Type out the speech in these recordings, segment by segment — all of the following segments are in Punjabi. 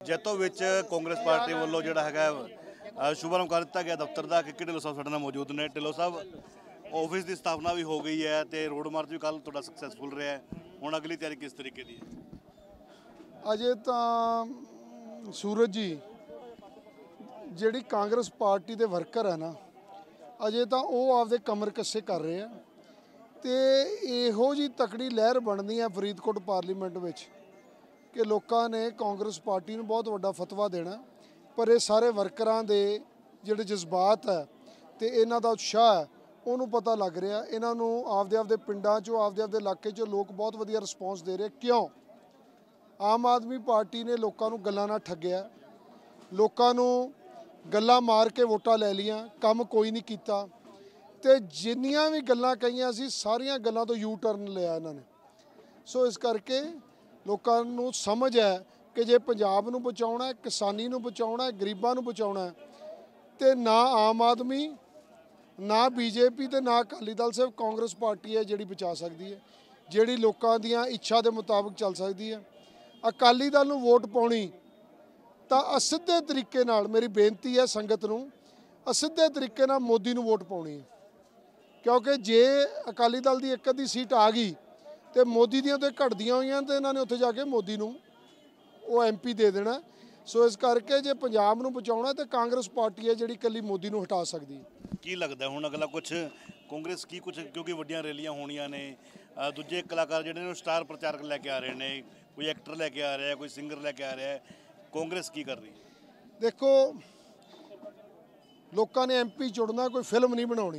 ਜੈਤੋ ਵਿੱਚ ਕਾਂਗਰਸ ਪਾਰਟੀ ਵੱਲੋਂ ਜਿਹੜਾ ਹੈਗਾ ਸ਼ੁਭਾਰੰਭ ਕਰ ਦਿੱਤਾ ਗਿਆ ਦਫ਼ਤਰ ਦਾ। ਕਿ ਢਿੱਲੋਂ ਸਾਹਿਬ ਸਾਡੇ ਨਾਲ ਮੌਜੂਦ ਨੇ। ਢਿੱਲੋਂ ਸਾਹਿਬ, ਆਫਿਸ ਦੀ ਸਥਾਪਨਾ ਵੀ ਹੋ ਗਈ ਹੈ ਤੇ ਰੋਡ ਮਾਰਚ ਵੀ ਕੱਲ ਤੁਹਾਡਾ ਸਕਸੈਸਫੁਲ ਰਿਹਾ ਹੈ, ਹੁਣ ਅਗਲੀ ਤਿਆਰੀ ਕਿਸ ਤਰੀਕੇ ਦੀ ਹੈ? ਅਜੇ ਤਾਂ ਸੂਰਜ ਜੀ ਜਿਹੜੀ ਕਾਂਗਰਸ ਪਾਰਟੀ ਦੇ ਵਰਕਰ ਹੈ ਨਾ, ਅਜੇ ਤਾਂ ਉਹ ਆਪਦੇ ਕਮਰ ਕੱਸੇ ਕਰ ਰਹੇ ਆ ਤੇ ਇਹੋ ਜੀ ਤਕੜੀ ਲਹਿਰ ਬਣਨੀ ਹੈ ਫਰੀਦਕੋਟ ਪਾਰਲੀਮੈਂਟ ਵਿੱਚ ਕਿ ਲੋਕਾਂ ਨੇ ਕਾਂਗਰਸ ਪਾਰਟੀ ਨੂੰ ਬਹੁਤ ਵੱਡਾ ਫਤਵਾ ਦੇਣਾ। ਪਰ ਇਹ ਸਾਰੇ ਵਰਕਰਾਂ ਦੇ ਜਿਹੜੇ ਜਜ਼ਬਾਤ ਹੈ ਤੇ ਇਹਨਾਂ ਦਾ ਉਤਸ਼ਾਹ ਹੈ ਉਹਨੂੰ ਪਤਾ ਲੱਗ ਰਿਹਾ। ਇਹਨਾਂ ਨੂੰ ਆਪਦੇ ਪਿੰਡਾਂ 'ਚੋਂ ਆਪਦੇ ਇਲਾਕੇ 'ਚੋਂ ਲੋਕ ਬਹੁਤ ਵਧੀਆ ਰਿਸਪੌਂਸ ਦੇ ਰਹੇ। ਕਿਉਂ? ਆਮ ਆਦਮੀ ਪਾਰਟੀ ਨੇ ਲੋਕਾਂ ਨੂੰ ਗੱਲਾਂ ਨਾਲ ਠੱਗਿਆ, ਲੋਕਾਂ ਨੂੰ ਗੱਲਾਂ ਮਾਰ ਕੇ ਵੋਟਾਂ ਲੈ ਲੀਆਂ, ਕੰਮ ਕੋਈ ਨਹੀਂ ਕੀਤਾ ਤੇ ਜਿੰਨੀਆਂ ਵੀ ਗੱਲਾਂ ਕਹੀਆਂ ਸੀ ਸਾਰੀਆਂ ਗੱਲਾਂ ਤੋਂ ਯੂ ਟਰਨ ਲਿਆ ਇਹਨਾਂ ਨੇ। ਸੋ ਇਸ ਕਰਕੇ ਲੋਕਾਂ ਨੂੰ ਸਮਝ ਹੈ ਕਿ ਜੇ ਪੰਜਾਬ ਨੂੰ ਬਚਾਉਣਾ, ਕਿਸਾਨੀ ਨੂੰ ਬਚਾਉਣਾ, ਗਰੀਬਾਂ ਨੂੰ ਬਚਾਉਣਾ ਤੇ ਨਾ ਆਮ ਆਦਮੀ, ਨਾ ਬੀਜੇਪੀ ਤੇ ਨਾ ਅਕਾਲੀ ਦਲ, ਸਿਰਫ ਕਾਂਗਰਸ ਪਾਰਟੀ ਹੈ ਜਿਹੜੀ ਬਚਾ ਸਕਦੀ ਹੈ, ਜਿਹੜੀ ਲੋਕਾਂ ਦੀਆਂ ਇੱਛਾ ਦੇ ਮੁਤਾਬਕ ਚੱਲ ਸਕਦੀ ਹੈ। ਅਕਾਲੀ ਦਲ ਨੂੰ ਵੋਟ ਪਾਉਣੀ ਤਾਂ ਅਸਿੱਧੇ ਤਰੀਕੇ ਨਾਲ, ਮੇਰੀ ਬੇਨਤੀ ਹੈ ਸੰਗਤ ਨੂੰ, ਅਸਿੱਧੇ ਤਰੀਕੇ ਨਾਲ ਮੋਦੀ ਨੂੰ ਵੋਟ ਪਾਉਣੀ ਹੈ। ਕਿਉਂਕਿ ਜੇ ਅਕਾਲੀ ਦਲ ਦੀ ਇੱਕ ਅੱਧੀ ਸੀਟ ਆ ਗਈ ਤੇ ਮੋਦੀ ਦੀਆਂ ਤੇ ਘਟਦੀਆਂ ਹੋਈਆਂ ਤੇ ਇਹਨਾਂ ਨੇ ਉੱਥੇ ਜਾ ਕੇ ਮੋਦੀ ਨੂੰ ਉਹ ਐਮਪੀ ਦੇ ਦੇਣਾ। ਸੋ ਇਸ ਕਰਕੇ ਜੇ ਪੰਜਾਬ ਨੂੰ ਬਚਾਉਣਾ ਤੇ ਕਾਂਗਰਸ ਪਾਰਟੀ ਹੈ ਜਿਹੜੀ ਇਕੱਲੀ ਮੋਦੀ ਨੂੰ ਹਟਾ ਸਕਦੀ ਹੈ। ਕੀ ਲੱਗਦਾ ਹੁਣ ਅਗਲਾ ਕੁਝ ਕਾਂਗਰਸ ਕੀ ਕੁਝ, ਕਿਉਂਕਿ ਵੱਡੀਆਂ ਰੈਲੀਆਂ ਹੋਣੀਆਂ ਨੇ, ਦੂਜੇ ਕਲਾਕਾਰ ਜਿਹੜੇ ਨੇ ਸਟਾਰ ਪ੍ਰਚਾਰਕ ਲੈ ਕੇ ਆ ਰਹੇ ਨੇ, ਕੋਈ ਐਕਟਰ ਲੈ ਕੇ ਆ ਰਿਹਾ, ਕੋਈ ਸਿੰਗਰ ਲੈ ਕੇ ਆ ਰਿਹਾ, ਕਾਂਗਰਸ ਕੀ ਕਰ ਰਹੀ ਹੈ? ਦੇਖੋ, ਲੋਕਾਂ ਨੇ ਐਮਪੀ ਚੁਣਨਾ, ਕੋਈ ਫਿਲਮ ਨਹੀਂ ਬਣਾਉਣੀ।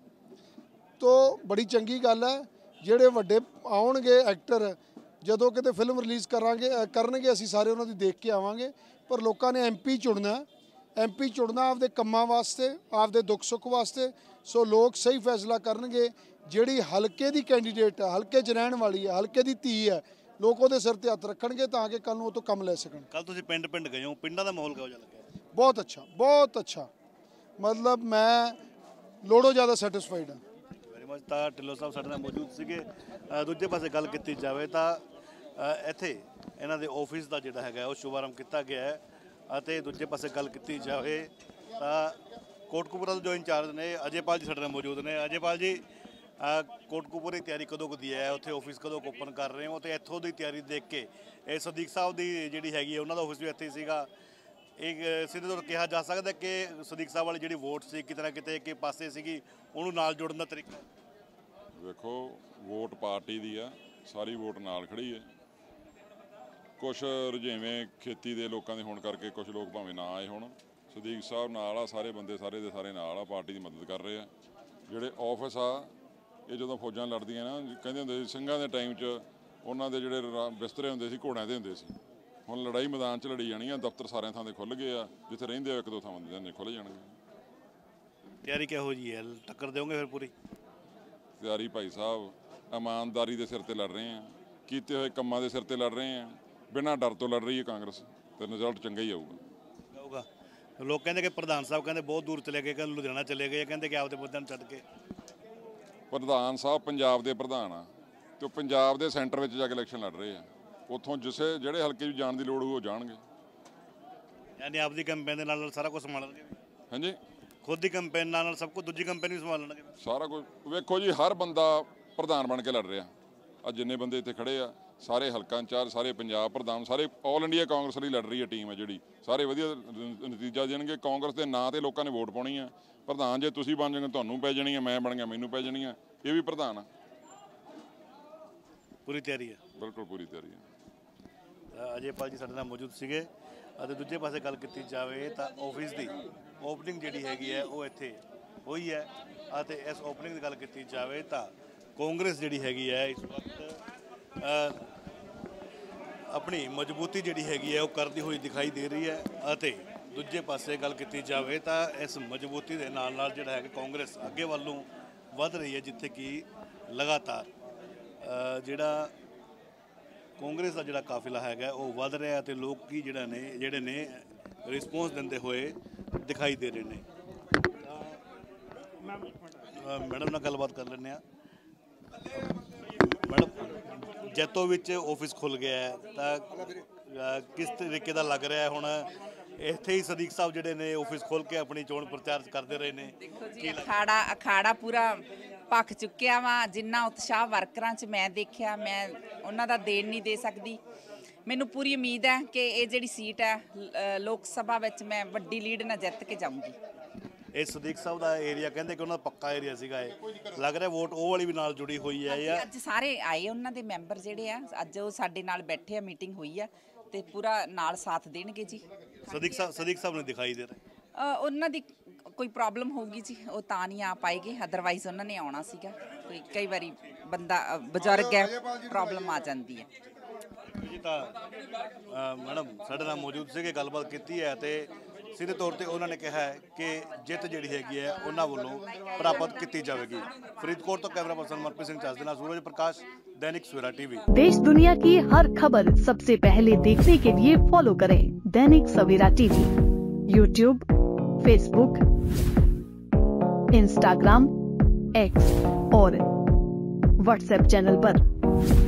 ਤੋ ਬੜੀ ਚੰਗੀ ਗੱਲ ਹੈ ਜਿਹੜੇ ਵੱਡੇ ਆਉਣਗੇ ਐਕਟਰ, ਜਦੋਂ ਕਿਤੇ ਫਿਲਮ ਰਿਲੀਜ਼ ਕਰਨਗੇ ਅਸੀਂ ਸਾਰੇ ਉਹਨਾਂ ਦੀ ਦੇਖ ਕੇ ਆਵਾਂਗੇ। ਪਰ ਲੋਕਾਂ ਨੇ ਐਮਪੀ ਚੁਣਨਾ, ਐਮਪੀ ਚੁਣਨਾ ਆਪਦੇ ਕੰਮਾਂ ਵਾਸਤੇ, ਆਪਦੇ ਦੁੱਖ ਸੁੱਖ ਵਾਸਤੇ। ਸੋ ਲੋਕ ਸਹੀ ਫੈਸਲਾ ਕਰਨਗੇ। ਜਿਹੜੀ ਹਲਕੇ ਦੀ ਕੈਂਡੀਡੇਟ ਹੈ, ਹਲਕੇ 'ਚ ਰਹਿਣ ਵਾਲੀ ਹੈ, ਹਲਕੇ ਦੀ ਧੀ ਹੈ, ਲੋਕ ਉਹਦੇ ਸਿਰ ਤੇ ਹੱਥ ਰੱਖਣਗੇ ਤਾਂ ਕਿ ਕੱਲ ਨੂੰ ਉਹ ਤੋਂ ਕੰਮ ਲੈ ਸਕਣ। ਕੱਲ ਤੁਸੀਂ ਪਿੰਡ ਗਏ ਹੋ, ਪਿੰਡਾਂ ਦਾ ਮਾਹੌਲ ਕਿਹੋ ਜਿਹਾ ਲੱਗਿਆ? ਬਹੁਤ ਅੱਛਾ, ਬਹੁਤ ਅੱਛਾ। ਮਤਲਬ ਮੈਂ ਲੋੜੋਂ ਜ਼ਿਆਦਾ ਸੈਟਿਸਫਾਈਡ ਹਾਂ। Very much. ਤਾਂ ਢਿੱਲੋਂ ਸਾਹਿਬ ਸਾਡੇ ਨਾਲ ਮੌਜੂਦ ਸੀਗੇ। ਦੂਜੇ ਪਾਸੇ ਗੱਲ ਕੀਤੀ ਜਾਵੇ ਤਾਂ ਇੱਥੇ ਇਹਨਾਂ ਦੇ ਆਫਿਸ ਦਾ ਜਿਹੜਾ ਹੈਗਾ ਉਹ ਸ਼ੁਭਾਰੰਭ ਕੀਤਾ ਗਿਆ ਹੈ ਅਤੇ ਦੂਜੇ ਪਾਸੇ ਗੱਲ ਕੀਤੀ ਜਾਵੇ ਤਾਂ ਕੋਟਕਪੂਰਾ ਦੇ ਜੋ ਇੰਚਾਰਜ ਨੇ ਅਜੇਪਾਲ ਜੀ ਸਾਡੇ ਨਾਲ ਮੌਜੂਦ ਨੇ। ਅਜੇਪਾਲ ਜੀ, ਕੋਟਕਪੂਰੇ ਦੀ ਤਿਆਰੀ ਕਦੋਂ ਦੀ ਹੈ? ਉੱਥੇ ਆਫਿਸ ਕਦੋਂ ਓਪਨ ਕਰ ਰਹੇ ਹੋ? ਤੇ ਇੱਥੋਂ ਦੀ ਤਿਆਰੀ ਦੇਖ ਕੇ ਇਹ ਸਦੀਕ ਸਾਹਿਬ ਦੀ ਜਿਹੜੀ ਹੈਗੀ ਹੈ ਉਹਨਾਂ ਦਾ ਆਫਿਸ ਵੀ ਇੱਥੇ ਸੀਗਾ, ਇਹ ਸਿੱਧੇ ਤੌਰ ਕਿਹਾ ਜਾ ਸਕਦਾ ਕਿ ਸਦੀਕ ਸਾਹਿਬ ਵਾਲੀ ਜਿਹੜੀ ਵੋਟ ਸੀ ਕਿਤੇ ਨਾ ਕਿਤੇ ਇੱਕ ਪਾਸੇ ਸੀਗੀ, ਉਹਨੂੰ ਨਾਲ ਜੋੜਨ ਦਾ ਤਰੀਕਾ? ਵੇਖੋ, ਵੋਟ ਪਾਰਟੀ ਦੀ ਆ, ਸਾਰੀ ਵੋਟ ਨਾਲ ਖੜੀ ਹੈ। ਕੁਛ ਰੁਝੇਵੇਂ ਖੇਤੀ ਦੇ ਲੋਕਾਂ ਦੇ ਹੋਣ ਕਰਕੇ ਕੁਛ ਲੋਕ ਭਾਵੇਂ ਨਾ ਆਏ ਹੋਣ, ਸਦੀਕ ਸਾਹਿਬ ਨਾਲ ਆ, ਸਾਰੇ ਬੰਦੇ ਸਾਰੇ ਦੇ ਸਾਰੇ ਨਾਲ ਆ, ਪਾਰਟੀ ਦੀ ਮਦਦ ਕਰ ਰਹੇ ਆ। ਜਿਹੜੇ ਆਫਿਸ ਆ ਇਹ ਜਦੋਂ ਫੌਜਾਂ ਲੜਦੀਆਂ ਨਾ, ਕਹਿੰਦੇ ਹੁੰਦੇ ਸੀ ਸਿੰਘਾਂ ਦੇ ਟਾਈਮ 'ਚ ਉਹਨਾਂ ਦੇ ਜਿਹੜੇ ਬਿਸਤਰੇ ਹੁੰਦੇ ਸੀ ਘੋੜਿਆਂ ਦੇ ਹੁੰਦੇ ਸੀ। ਹੁਣ ਲੜਾਈ ਮੈਦਾਨ 'ਚ ਲੜੀ ਜਾਣੀ ਆ। ਦਫ਼ਤਰ ਸਾਰਿਆਂ ਥਾਂ 'ਤੇ ਖੁੱਲ੍ਹ ਗਏ ਆ, ਜਿੱਥੇ ਰਹਿੰਦੇ ਆ ਇੱਕ ਦੋ ਥਾਂ ਦੇ ਖੁੱਲ੍ਹ ਜਾਣਗੇ। ਤਿਆਰੀ ਕਿਹੋ ਜਿਹੀ ਹੈ? ਟੱਕਰ ਦਿਓਗੇ ਫਿਰ ਪੂਰੀ? ਤਿਆਰੀ ਭਾਈ ਸਾਹਿਬ ਇਮਾਨਦਾਰੀ ਦੇ ਸਿਰ ਤੇ ਲੜ ਰਹੇ ਆ, ਕੀਤੇ ਹੋਏ ਕੰਮਾਂ ਦੇ ਸਿਰ ਤੇ ਲੜ ਰਹੇ ਆ, ਬਿਨਾਂ ਡਰ ਤੋਂ ਲੜ ਰਹੀ ਹੈ ਕਾਂਗਰਸ ਤੇ ਰਿਜ਼ਲਟ ਚੰਗਾ ਹੀ ਆਊਗਾ। ਲੋਕ ਕਹਿੰਦੇ ਕਿ ਪ੍ਰਧਾਨ ਸਾਹਿਬ ਕਹਿੰਦੇ ਬਹੁਤ ਦੂਰ ਚਲੇ ਗਏ, ਕਹਿੰਦੇ ਲੁਧਿਆਣਾ ਚਲੇ ਗਏ, ਕਹਿੰਦੇ ਕਿ ਆਪਦੇ ਮੁੱਦਿਆਂ ਨੂੰ ਛੱਡ ਕੇ। ਪ੍ਰਧਾਨ ਸਾਹਿਬ ਪੰਜਾਬ ਦੇ ਪ੍ਰਧਾਨ ਆ ਤੇ ਉਹ ਪੰਜਾਬ ਦੇ ਸੈਂਟਰ ਵਿੱਚ ਜਾ ਕੇ ਇਲੈਕਸ਼ਨ ਲੜ ਰਹੇ ਆ। ਉੱਥੋਂ ਜਿਹੜੇ ਹਲਕੇ 'ਚ ਜਾਣ ਦੀ ਲੋੜ ਹੋਊ ਉਹ ਜਾਣਗੇ। ਯਾਨੀ ਆਪਦੀ ਕੰਪੇਨ ਦੇ ਨਾਲ ਸਾਰਾ ਕੁਝ ਸੰਭਾਲਣਗੇ? ਹਾਂਜੀ, ਖੁਦ ਦੀ ਕੰਪੇਨ ਨਾਲ ਸਭ ਕੁਝ, ਦੂਜੀ ਕੰਪੇਨ ਵੀ ਸੰਭਾਲਣਗੇ ਸਾਰਾ ਕੁਝ। ਵੇਖੋ ਜੀ, ਹਰ ਬੰਦਾ ਪ੍ਰਧਾਨ ਬਣ ਕੇ ਲੜ ਰਿਹਾ। ਅੱਜ ਜਿੰਨੇ ਬੰਦੇ ਇੱਥੇ ਖੜੇ ਆ ਸਾਰੇ ਹਲਕਾ ਇੰਚਾਰਜ, ਸਾਰੇ ਪੰਜਾਬ ਪ੍ਰਧਾਨ, ਸਾਰੇ ਆਲ ਇੰਡੀਆ ਕਾਂਗਰਸ ਲਈ ਲੜ ਰਹੀ ਹੈ ਟੀਮ ਹੈ ਜਿਹੜੀ, ਸਾਰੇ ਵਧੀਆ ਨਤੀਜਾ ਦੇਣਗੇ। ਕਾਂਗਰਸ ਦੇ ਨਾਂ ਤੇ ਲੋਕਾਂ ਨੇ ਵੋਟ ਪਾਉਣੀ ਆ। ਪ੍ਰਧਾਨ ਜੇ ਤੁਸੀਂ ਬਣ ਜਾਓਗੇ ਤੁਹਾਨੂੰ ਪੈ ਜਾਣੀ ਹੈ, ਮੈਂ ਬਣ ਗਿਆ ਮੈਨੂੰ ਪੈ ਜਾਣੀ ਹੈ। ਇਹ ਵੀ ਪ੍ਰਧਾਨ ਆ। ਪੂਰੀ ਤਿਆਰੀ ਹੈ? ਬਿਲਕੁਲ ਪੂਰੀ ਤਿਆਰੀ ਹੈ। ਅਜੇਪਾਲ ਜੀ ਸਾਡੇ ਨਾਲ ਮੌਜੂਦ ਸੀਗੇ। ਅਤੇ ਦੂਜੇ ਪਾਸੇ ਗੱਲ ਕੀਤੀ ਜਾਵੇ ਤਾਂ ਆਫਿਸ ਦੀ ਓਪਨਿੰਗ ਜਿਹੜੀ ਹੈਗੀ ਹੈ ਉਹ ਇੱਥੇ ਹੋਈ ਹੈ। ਅਤੇ ਇਸ ਓਪਨਿੰਗ ਦੀ ਗੱਲ ਕੀਤੀ ਜਾਵੇ ਤਾਂ ਕਾਂਗਰਸ ਜਿਹੜੀ ਹੈਗੀ ਹੈ ਇਸ ਵਕਤ ਆਪਣੀ ਮਜ਼ਬੂਤੀ ਜਿਹੜੀ ਹੈਗੀ ਹੈ ਉਹ ਕਰਦੀ ਹੋਈ ਦਿਖਾਈ ਦੇ ਰਹੀ ਹੈ। ਅਤੇ ਦੂਜੇ ਪਾਸੇ ਗੱਲ ਕੀਤੀ ਜਾਵੇ ਤਾਂ ਇਸ ਮਜ਼ਬੂਤੀ ਦੇ ਨਾਲ ਨਾਲ ਜਿਹੜਾ ਹੈ ਕਿ ਕਾਂਗਰਸ ਅੱਗੇ ਵੱਲ ਨੂੰ ਵੱਧ ਰਹੀ ਹੈ, ਜਿੱਥੇ ਕਿ ਲਗਾਤਾਰ ਜਿਹੜਾ ਕਾਂਗਰਸ ਦਾ ਜਿਹੜਾ ਕਾਫਿਲਾ ਹੈਗਾ ਉਹ ਵੱਧ ਰਿਹਾ ਅਤੇ ਲੋਕ ਜਿਹੜੇ ਨੇ ਰਿਸਪੌਂਸ ਦਿੰਦੇ ਹੋਏ ਦਿਖਾਈ ਦੇ ਰਹੇ ਨੇ। ਮੈਡਮ ਨਾਲ ਗੱਲਬਾਤ ਕਰ ਲੈਂਦੇ ਹਾਂ। ਮੈਡਮ ਜੈਤੋ ਵਿੱਚ ਆਫਿਸ ਖੁੱਲ ਗਿਆ ਹੈ ਤਾਂ ਕਿਸ ਤਰੀਕੇ ਦਾ ਲੱਗ ਰਿਹਾ ਹੈ ਹੁਣ ਇੱਥੇ ਹੀ ਸਦੀਕ ਸਾਹਿਬ ਜਿਹੜੇ ਨੇ ਆਫਿਸ ਖੋਲ ਕੇ ਆਪਣੀ ਚੋਣ ਪ੍ਰਚਾਰ ਕਰਦੇ ਰਹੇ ਨੇ। ਦੇਖੋ ਜੀ ਅਖਾੜਾ ਪੂਰਾ ਭਖ ਚੁੱਕਿਆ ਵਾ। ਜਿੰਨਾ ਉਤਸ਼ਾਹ ਵਰਕਰਾਂ 'ਚ ਮੈਂ ਦੇਖਿਆ, ਮੈਂ ਉਹਨਾਂ ਦਾ ਦੇਣ ਨਹੀਂ ਦੇ ਸਕਦੀ। ਮੈਨੂੰ ਪੂਰੀ ਉਮੀਦ ਹੈ ਕਿ ਇਹ ਜਿਹੜੀ ਸੀਟ ਹੈ ਲੋਕ ਸਭਾ ਵਿੱਚ ਮੈਂ ਵੱਡੀ ਲੀਡ ਨਾਲ ਜਿੱਤ ਕੇ ਜਾਊਂਗੀ। ਇਹ ਸਦੀਕ ਸਾਹਿਬ ਦਾ ਏਰੀਆ ਕਹਿੰਦੇ ਕਿ ਉਹਨਾਂ ਦਾ ਪੱਕਾ ਏਰੀਆ ਸੀਗਾ, ਇਹ ਲੱਗ ਰਿਹਾ ਵੋਟ ਉਹ ਵਾਲੀ ਵੀ ਨਾਲ ਜੁੜੀ ਹੋਈ ਹੈ ਜਾਂ ਅੱਜ ਸਾਰੇ ਆਏ ਉਹਨਾਂ ਦੇ ਮੈਂਬਰ ਜਿਹੜੇ ਆ, ਅੱਜ ਉਹ ਸਾਡੇ ਨਾਲ ਬੈਠੇ ਆ, ਮੀਟਿੰਗ ਹੋਈ ਆ ਤੇ ਪੂਰਾ ਨਾਲ ਸਾਥ ਦੇਣਗੇ ਜੀ। ਸਦੀਕ ਸਾਹਿਬ ਨੂੰ ਦਿਖਾਈ ਦੇ ਰਿਹਾ ਉਹਨਾਂ ਦੀ ਕੋਈ ਪ੍ਰੋਬਲਮ ਹੋਊਗੀ ਜੀ, ਉਹ ਤਾਂ ਨਹੀਂ ਆ ਪਾਏਗੇ, ਅਦਰਵਾਈਜ਼ ਉਹਨਾਂ ਨੇ ਆਉਣਾ ਸੀਗਾ। ਕੋਈ ਕਈ ਵਾਰੀ ਬੰਦਾ ਬਜ਼ੁਰਗ ਹੈ, ਪ੍ਰੋਬਲਮ ਆ ਜਾਂਦੀ ਹੈ ਜੀ। ਤਾਂ ਮੈਡਮ ਸਾਡੇ ਨਾਲ ਮੌਜੂਦ ਸੀਗੇ, ਗੱਲਬਾਤ ਕੀਤੀ ਹੈ ਤੇ ਸਿੱਧੇ ਤੌਰ ਤੇ ਉਹਨਾਂ ਨੇ ਕਿਹਾ ਹੈ ਕਿ ਜਿੱਤ ਜਿਹੜੀ ਹੈਗੀ ਹੈ ਉਹਨਾਂ ਵੱਲੋਂ ਪ੍ਰਾਪਤ ਕੀਤੀ ਜਾਵੇਗੀ। ਫਰੀਦਕੋਟ ਤੋਂ ਕੈਮਰਾ ਪਰਸਨ ਮਨਪ੍ਰੀਤ ਸਿੰਘ ਚਾਸ ਦੇ ਨਾਲ सूरज प्रकाश, दैनिक सवेरा टीवी। देश दुनिया की हर खबर सबसे पहले देखने के लिए फॉलो करें Dainik Savera TV, YouTube, Facebook, Instagram, X और व्हाट्सएप चैनल पर।